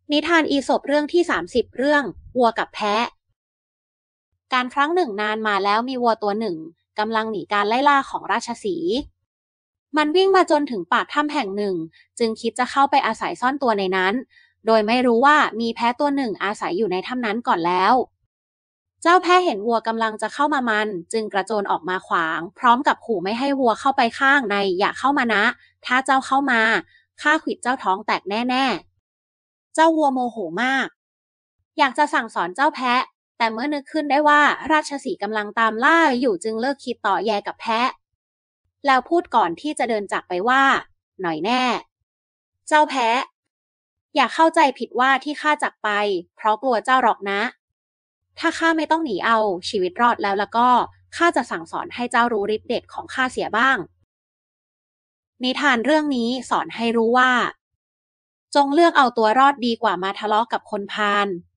นิทานอีสปเรื่องที่30เรื่องวัวกับแพะการครั้งหนึ่งนานมาแล้วมีวัวตัวหนึ่งกำลังหนีการไล่ล่าของราชสีห์มันวิ่งมาจนถึงปากถ้ำแห่งหนึ่งจึงคิดจะเข้าไปอาศัยซ่อนตัวในนั้นโดยไม่รู้ว่ามีแพะตัวหนึ่งอาศัยอยู่ในถ้ำนั้นก่อนแล้วเจ้าแพะเห็นวัวกำลังจะเข้ามามันจึงกระโจนออกมาขวางพร้อมกับขู่ไม่ให้วัวเข้าไปข้างในอย่าเข้ามานะถ้าเจ้าเข้ามาข้าขวิดเจ้าท้องแตกแน่ๆ เจ้าวัวโมโหมากอยากจะสั่งสอนเจ้าแพะแต่เมื่อนึกขึ้นได้ว่าราชสีห์กำลังตามล่าอยู่จึงเลิกคิดต่อแยกับแพะแล้วพูดก่อนที่จะเดินจากไปว่าหน่อยแน่เจ้าแพะอย่าเข้าใจผิดว่าที่ข้าจากไปเพราะกลัวเจ้าหรอกนะถ้าข้าไม่ต้องหนีเอาชีวิตรอดแล้วก็ข้าจะสั่งสอนให้เจ้ารู้ฤทธิ์เดชของข้าเสียบ้างนิทานเรื่องนี้สอนให้รู้ว่าจงเลือกเอาตัวรอดดีกว่ามาทะเลาะกับคนพาล